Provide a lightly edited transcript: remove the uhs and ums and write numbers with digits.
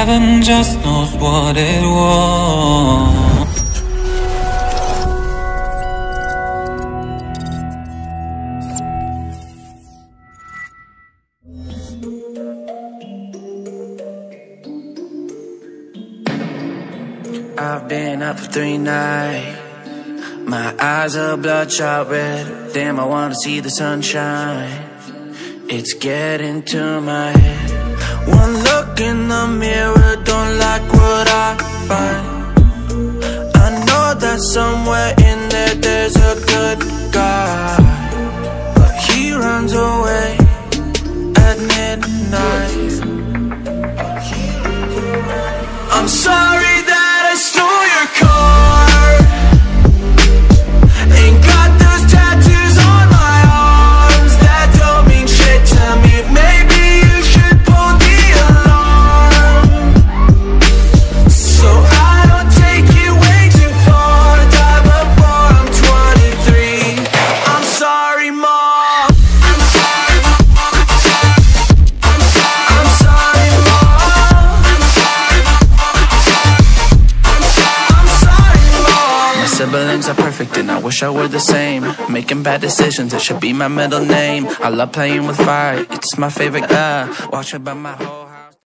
heaven just knows what it wants. I've been up for 3 nights. My eyes are bloodshot red. Damn, I wanna see the sunshine. It's getting to my head. One look in the mirror, don't like what I find. I know that somewhere in there there's a good guy, but he runs away at midnight. I'm sorry that I stole your car. Ain't got those tattoos on my arms that don't mean shit to me. Maybe you should pull the alarm, so I don't take it way too far. Die before I'm 23. I'm sorry, Mom. I'm sorry, Mom. I'm sorry, Mom. My siblings are perfect and I wish I were the same. Making bad decisions, it should be my middle name. I love playing with fire, it's my favorite. Watch it by my whole